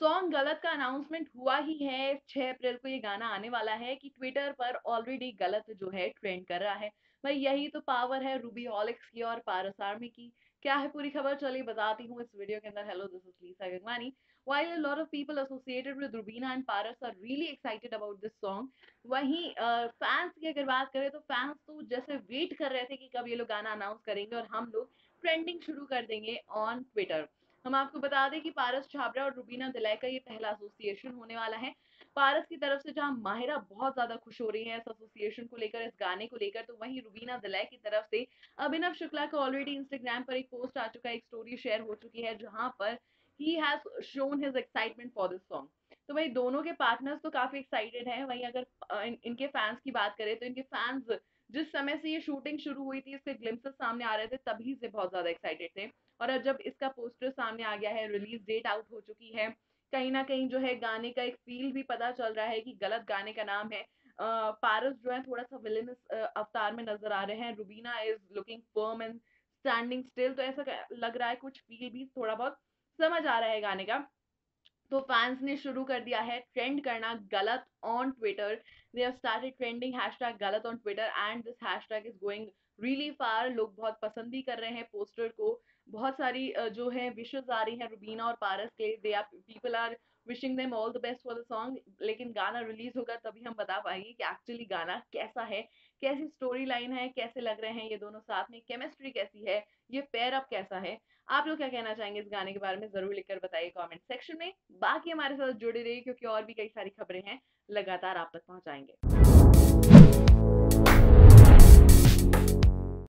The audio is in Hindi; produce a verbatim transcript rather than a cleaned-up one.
सॉन्ग गलत का अनाउंसमेंट हुआ ही है, छह अप्रैल को ये गाना आने वाला है कि ट्विटर पर ऑलरेडी गलत जो है ट्रेंड कर रहा है। भाई यही तो पावर है रूबीहॉलिक्स की और पारस आर्मी की। क्या है पूरी खबर, चलिए बताती हूँ इस वीडियो के अंदर। Hello, this is Lisa Gangwani. While a lot of people associated with Rubina and Paras are really excited about this song, वहीं फैंस की अगर बात करें तो फैंस तो जैसे वेट कर रहे थे कि कब ये लोग गाना अनाउंस करेंगे और हम लोग ट्रेंडिंग शुरू कर देंगे ऑन ट्विटर। हम आपको बता दें कि पारस छाबड़ा और रुबीना दिलाई का ये पहला एसोसिएशन होने वाला है। पारस की तरफ से जहां माहिरा बहुत ज्यादा खुश हो रही है इस एसोसिएशन को लेकर, इस गाने को लेकर, तो वहीं रुबीना दिलाई की तरफ से अभिनव शुक्ला का ऑलरेडी इंस्टाग्राम पर एक पोस्ट आ चुका है, एक स्टोरी शेयर हो चुकी है जहां पर ही has shown his excitement for this song. तो वही दोनों के पार्टनर्स तो काफी एक्साइटेड हैं। वहीं अगर अ, इन, इनके फैंस की बात करें तो इनके फैंस जिस समय से ये शूटिंग शुरू हुई थी, इसके ग्लिम्पसेस सामने आ रहे थे, तभी से बहुत ज्यादा एक्साइटेड थे। और अब जब इसका पोस्टर सामने आ गया है, रिलीज डेट आउट हो चुकी है, कहीं ना कहीं जो है गाने का एक फील भी पता चल रहा है कि गलत गाने का नाम है। अ, पारस जो है थोड़ा सा विलेनस अवतार में नजर आ रहे हैं, Rubina is looking firm and standing still. तो ऐसा लग रहा है, कुछ फील भी थोड़ा बहुत समझ आ रहा है गाने का। तो फैंस ने शुरू कर दिया है ट्रेंड करना गलत on Twitter. They have started trending hashtag गलत on Twitter and this hashtag is going really far. लोग बहुत पसंद भी कर रहे हैं पोस्टर को। बहुत सारी अ, जो है विशेस आ रही हैं रुबीना और पारस के। There are people are wishing them all the best for the song. लेकिन गाना रिलीज होगा तभी हम बता पाएंगे कि एक्चुअली गाना कैसा है, कैसी स्टोरी लाइन है, कैसे लग रहे हैं ये दोनों साथ में, केमिस्ट्री कैसी है, ये पेयर अप कैसा है। आप लोग क्या कहना चाहेंगे इस गाने के बारे में, जरूर लिखकर बताइए कमेंट सेक्शन में। बाकी हमारे साथ जुड़े रहिए क्योंकि और भी कई सारी खबरें हैं, लगातार आप तक पहुंचाएंगे।